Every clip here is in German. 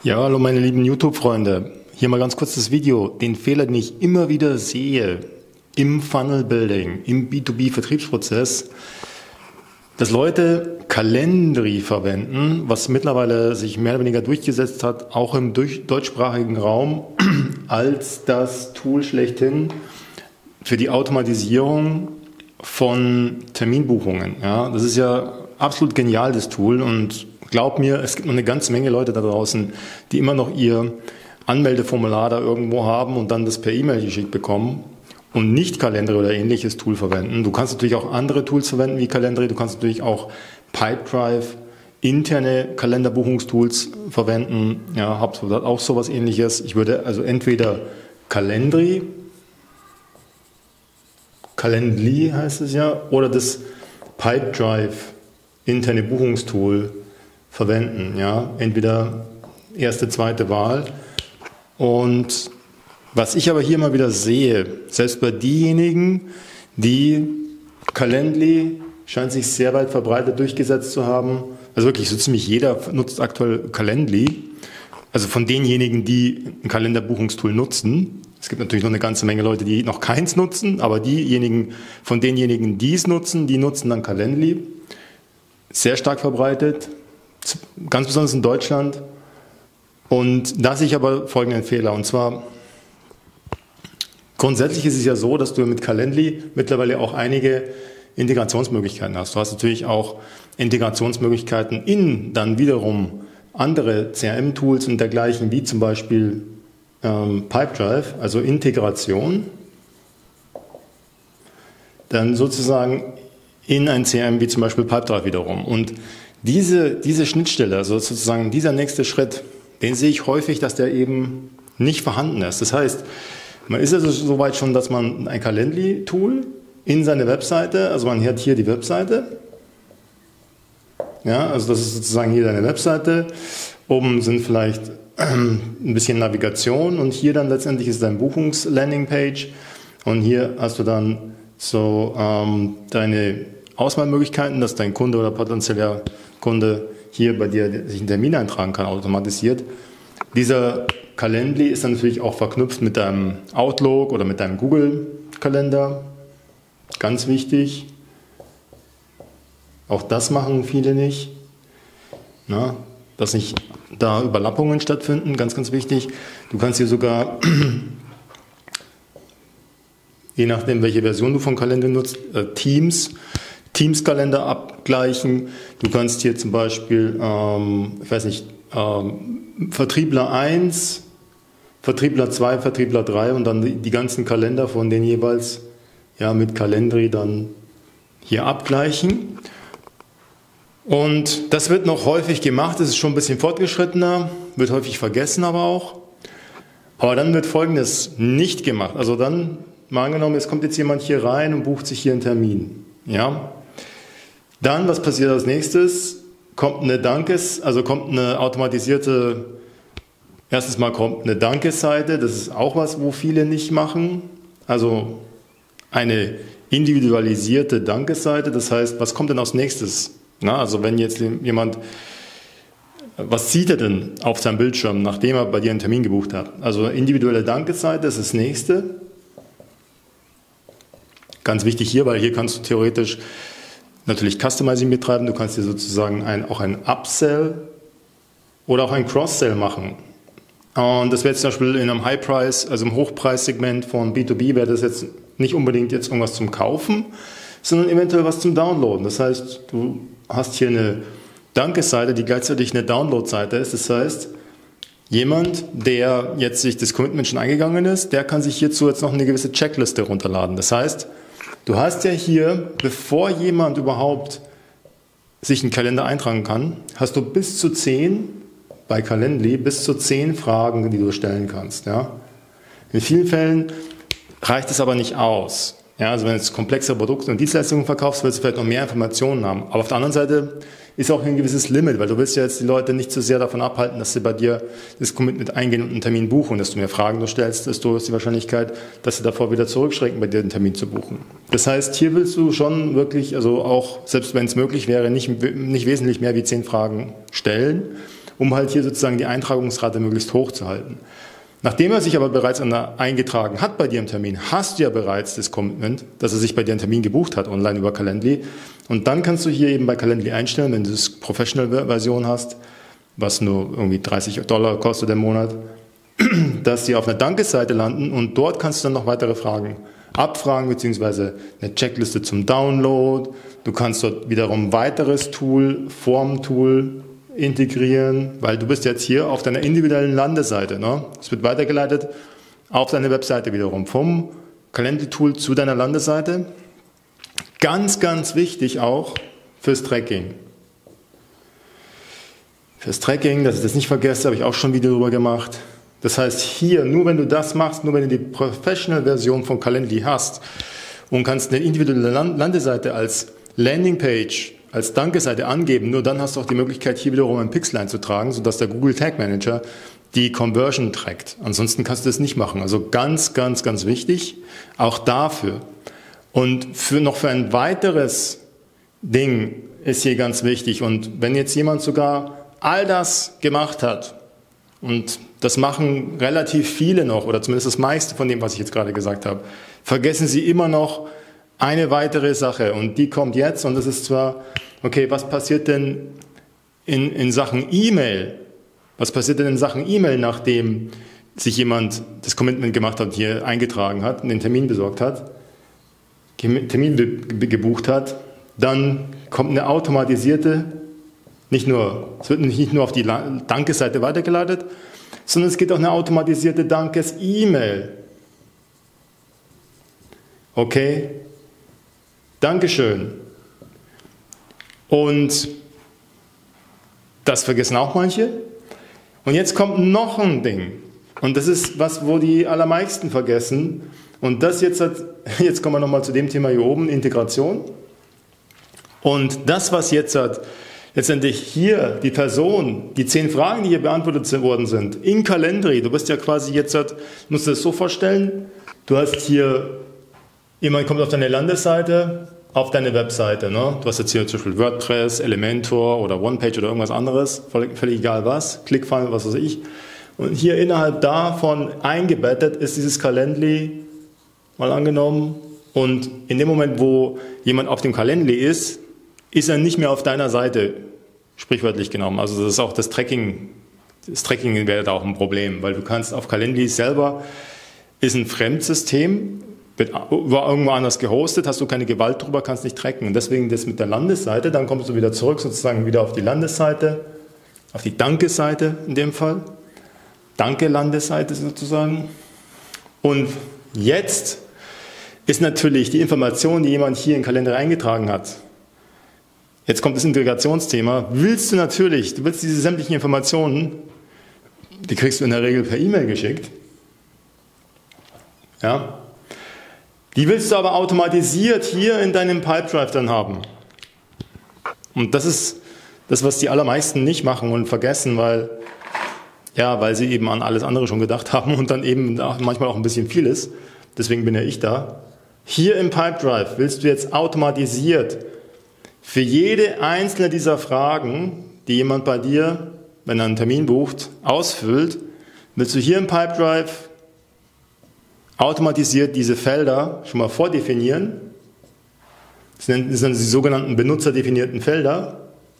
Ja, hallo meine lieben YouTube-Freunde. Hier mal ganz kurz das Video. Den Fehler, den ich immer wieder sehe im Funnel-Building, im B2B-Vertriebsprozess, dass Leute Calendly verwenden, was mittlerweile sich mehr oder weniger durchgesetzt hat, auch im deutschsprachigen Raum, als das Tool schlechthin für die Automatisierung von Terminbuchungen. Ja, das ist ja absolut genial, das Tool, und glaub mir, es gibt noch eine ganze Menge Leute da draußen, die immer noch ihr Anmeldeformular da irgendwo haben und dann das per E-Mail geschickt bekommen und nicht Calendly oder ähnliches Tool verwenden. Du kannst natürlich auch andere Tools verwenden wie Calendly, du kannst natürlich auch Pipedrive, interne Kalenderbuchungstools verwenden. Ja, HubSpot hat auch sowas Ähnliches. Ich würde also entweder Calendly heißt es ja, oder das Pipedrive interne Buchungstool verwenden. Ja, entweder erste, zweite Wahl. Und was ich aber hier mal wieder sehe, selbst bei denjenigen, die Calendly scheint sich sehr weit verbreitet durchgesetzt zu haben, also wirklich so ziemlich jeder nutzt aktuell Calendly, also von denjenigen, die ein Kalenderbuchungstool nutzen. Es gibt natürlich noch eine ganze Menge Leute, die noch keins nutzen, aber von denjenigen, die es nutzen, die nutzen dann Calendly. Sehr stark verbreitet, ganz besonders in Deutschland. Und da sehe ich aber folgenden Fehler, und zwar grundsätzlich ist es ja so, dass du mit Calendly mittlerweile auch einige Integrationsmöglichkeiten hast. Du hast natürlich auch Integrationsmöglichkeiten in dann wiederum andere CRM-Tools und dergleichen, wie zum Beispiel Pipedrive, also Integration, dann sozusagen in ein CRM wie zum Beispiel Pipedrive wiederum. Und diese Schnittstelle, also sozusagen dieser nächste Schritt, den sehe ich häufig, dass der eben nicht vorhanden ist. Das heißt, man ist also so weit schon, dass man ein Calendly-Tool in seine Webseite, also man hat hier die Webseite, ja, also das ist sozusagen hier deine Webseite, oben sind vielleicht ein bisschen Navigation und hier dann letztendlich ist dein Buchungs-Landing-Page und hier hast du dann so deine Auswahlmöglichkeiten, dass dein Kunde oder potenzieller Kunde hier bei dir sich einen Termin eintragen kann, automatisiert. Dieser Calendly ist dann natürlich auch verknüpft mit deinem Outlook oder mit deinem Google-Kalender. Ganz wichtig. Auch das machen viele nicht. Na, dass nicht da Überlappungen stattfinden, ganz, ganz wichtig. Du kannst hier sogar, je nachdem welche Version du von Kalender nutzt, Teams-Kalender abgleichen. Du kannst hier zum Beispiel, Vertriebler 1, Vertriebler 2, Vertriebler 3 und dann die ganzen Kalender von denen jeweils mit Calendly dann hier abgleichen. Und das wird noch häufig gemacht, das ist schon ein bisschen fortgeschrittener, wird häufig vergessen aber auch. Aber dann wird Folgendes nicht gemacht. Also dann, mal angenommen, es kommt jetzt jemand hier rein und bucht sich hier einen Termin. Ja? Dann, was passiert als nächstes? Kommt eine automatisierte, erstes Mal kommt eine Dankesseite, das ist auch was, wo viele nicht machen. Also eine individualisierte Dankesseite, das heißt, was kommt denn als nächstes? Na, also wenn jetzt jemand, was sieht er denn auf seinem Bildschirm, nachdem er bei dir einen Termin gebucht hat? Also individuelle Dankesseite, das ist das nächste. Ganz wichtig hier, weil hier kannst du theoretisch natürlich Customizing betreiben, du kannst hier sozusagen auch ein Upsell oder auch ein Cross-Sell machen. Und das wäre jetzt zum Beispiel in einem High-Price, also im Hochpreissegment von B2B, wäre das jetzt nicht unbedingt jetzt irgendwas zum Kaufen, sondern eventuell was zum Downloaden. Das heißt, du hast hier eine Dankesseite, die gleichzeitig eine Download-Seite ist. Das heißt, jemand, der jetzt sich das Commitment schon eingegangen ist, der kann sich hierzu jetzt noch eine gewisse Checkliste runterladen. Das heißt, du hast ja hier, bevor jemand überhaupt sich einen Kalender eintragen kann, hast du bis zu 10 bei Calendly, bis zu 10 Fragen, die du stellen kannst. Ja? In vielen Fällen reicht es aber nicht aus. Ja, also wenn du jetzt komplexe Produkte und Dienstleistungen verkaufst, willst du vielleicht noch mehr Informationen haben. Aber auf der anderen Seite ist auch ein gewisses Limit, weil du willst ja jetzt die Leute nicht zu sehr davon abhalten, dass sie bei dir das Commitment eingehen und einen Termin buchen. Desto mehr Fragen du stellst, desto ist die Wahrscheinlichkeit, dass sie davor wieder zurückschrecken, bei dir einen Termin zu buchen. Das heißt, hier willst du schon wirklich, also auch, selbst wenn es möglich wäre, nicht wesentlich mehr wie 10 Fragen stellen um halt hier sozusagen die Eintragungsrate möglichst hoch zu halten. Nachdem er sich aber bereits eingetragen hat bei dir im Termin, hast du ja bereits das Commitment, dass er sich bei dir einen Termin gebucht hat, online über Calendly. Und dann kannst du hier eben bei Calendly einstellen, wenn du das Professional-Version hast, was nur irgendwie $30 kostet im Monat, dass die auf einer Dankesseite landen und dort kannst du dann noch weitere Fragen abfragen, beziehungsweise eine Checkliste zum Download. Du kannst dort wiederum weiteres Tool, Form-Tool integrieren, weil du bist jetzt hier auf deiner individuellen Landeseite. Ne? Es wird weitergeleitet auf deine Webseite wiederum vom Calendly-Tool zu deiner Landeseite. Ganz, ganz wichtig auch fürs Tracking. Fürs Tracking, dass ich das nicht vergesse, habe ich auch schon ein Video darüber gemacht. Das heißt hier, nur wenn du das machst, nur wenn du die Professional-Version von Calendly hast und kannst eine individuelle Landeseite als Landingpage, als Danke-Seite angeben, nur dann hast du auch die Möglichkeit, hier wiederum ein Pixel einzutragen, sodass der Google Tag Manager die Conversion trackt. Ansonsten kannst du das nicht machen. Also ganz, ganz, ganz wichtig, auch dafür. Und für ein weiteres Ding ist hier ganz wichtig. Und wenn jetzt jemand sogar all das gemacht hat, und das machen relativ viele noch, oder zumindest das meiste von dem, was ich jetzt gerade gesagt habe, vergessen sie immer noch eine weitere Sache. Und die kommt jetzt, und das ist zwar, okay, was passiert denn in Sachen E-Mail? Was passiert denn in Sachen E-Mail, nachdem sich jemand das Commitment gemacht hat, hier eingetragen hat, den Termin besorgt hat, Termin gebucht hat, dann kommt eine automatisierte, es wird nicht nur auf die Danke-Seite weitergeleitet, sondern es geht auch eine automatisierte Dankes-E-Mail. Okay? Dankeschön. Und das vergessen auch manche. Und jetzt kommt noch ein Ding. Und das ist was, wo die allermeisten vergessen. Und das jetzt kommen wir nochmal zu dem Thema hier oben, Integration. Und das, was jetzt letztendlich hier die Person, die 10 Fragen, die hier beantwortet worden sind, in Calendly, du bist ja quasi jetzt, musst du das so vorstellen, du hast hier, jemand kommt auf deine Landesseite, auf deine Webseite. Ne? Du hast jetzt hier zum Beispiel WordPress, Elementor oder OnePage oder irgendwas anderes, völlig egal was, ClickFunnels, was weiß ich. Und hier innerhalb davon eingebettet ist dieses Calendly, mal angenommen. Und in dem Moment, wo jemand auf dem Calendly ist er nicht mehr auf deiner Seite, sprichwörtlich genommen. Also das ist auch das Tracking wäre da auch ein Problem, weil du kannst auf Calendly selber, ist ein Fremdsystem, wird irgendwo anders gehostet, hast du keine Gewalt drüber, kannst nicht tracken. Und deswegen das mit der Landesseite, dann kommst du wieder zurück, sozusagen wieder auf die Landesseite, auf die Danke-Seite in dem Fall. Danke-Landesseite sozusagen. Und jetzt ist natürlich die Information, die jemand hier in den Kalender eingetragen hat. Jetzt kommt das Integrationsthema. Du willst diese sämtlichen Informationen, die kriegst du in der Regel per E-Mail geschickt. Ja. Die willst du aber automatisiert hier in deinem Pipedrive dann haben. Und das ist das, was die allermeisten nicht machen und vergessen, weil sie eben an alles andere schon gedacht haben und dann eben manchmal auch ein bisschen viel ist. Deswegen bin ja ich da. Hier im Pipedrive willst du jetzt automatisiert für jede einzelne dieser Fragen, die jemand bei dir, wenn er einen Termin bucht, ausfüllt, willst du hier im Pipedrive automatisiert diese Felder schon mal vordefinieren. Das sind die sogenannten benutzerdefinierten Felder.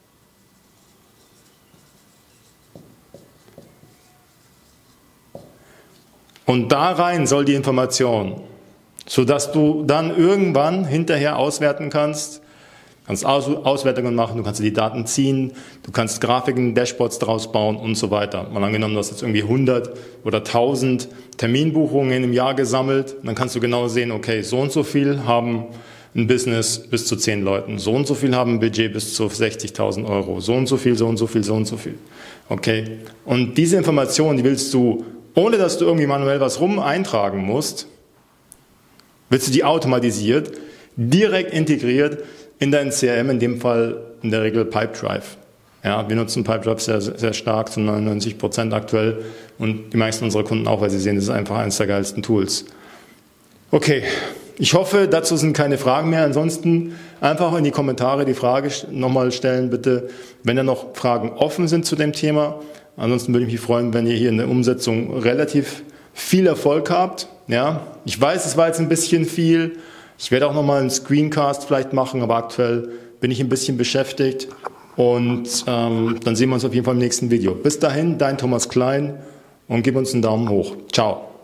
Und da rein soll die Information, sodass du dann irgendwann hinterher auswerten kannst, Auswertungen machen, du kannst die Daten ziehen, du kannst Grafiken, Dashboards daraus bauen und so weiter. Mal angenommen, du hast jetzt irgendwie 100 oder 1000 Terminbuchungen im Jahr gesammelt, dann kannst du genau sehen, okay, so und so viel haben ein Business bis zu 10 Leuten, so und so viel haben ein Budget bis zu 60.000 Euro, so und so viel, so und so viel, so und so viel. Okay, und diese Informationen, die willst du, ohne dass du irgendwie manuell was eintragen musst, willst du die automatisiert, direkt integriert in dein CRM, in dem Fall in der Regel Pipedrive. Ja, wir nutzen Pipedrive sehr, sehr stark, zu 99% aktuell und die meisten unserer Kunden auch, weil sie sehen, das ist einfach eines der geilsten Tools. Okay, Ich hoffe, dazu sind keine Fragen mehr. Ansonsten einfach in die Kommentare die Frage nochmal stellen, bitte, wenn da noch Fragen offen sind zu dem Thema. Ansonsten würde ich mich freuen, wenn ihr hier in der Umsetzung relativ viel Erfolg habt. Ja, ich weiß, es war jetzt ein bisschen viel. Ich werde auch nochmal einen Screencast vielleicht machen, aber aktuell bin ich ein bisschen beschäftigt. Und dann sehen wir uns auf jeden Fall im nächsten Video. Bis dahin, dein Thomas Klein und gib uns einen Daumen hoch. Ciao.